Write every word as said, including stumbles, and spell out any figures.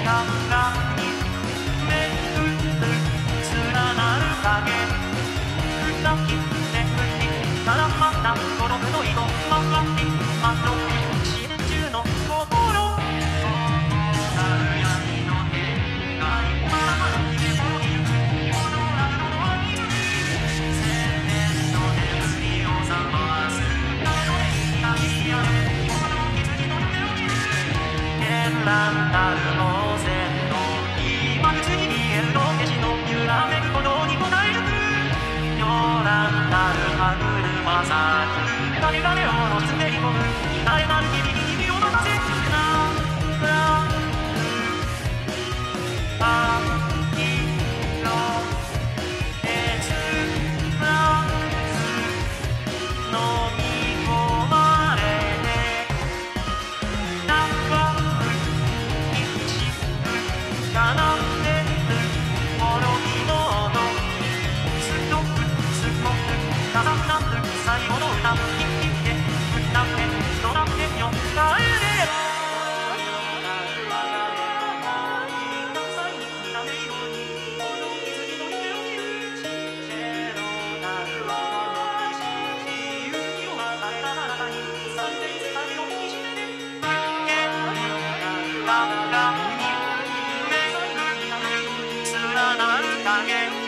単なる当然の今口に見えるの消しの揺らめくことに応える揺らんだる歯車さく種種をのつめり込む鍛えなる君に耳を任せなんらあいろえつらず飲み込まれてなんかかなってる滅びの音すごくすごく重なる最後の歌一気で歌って人だってよ帰れよ連なる影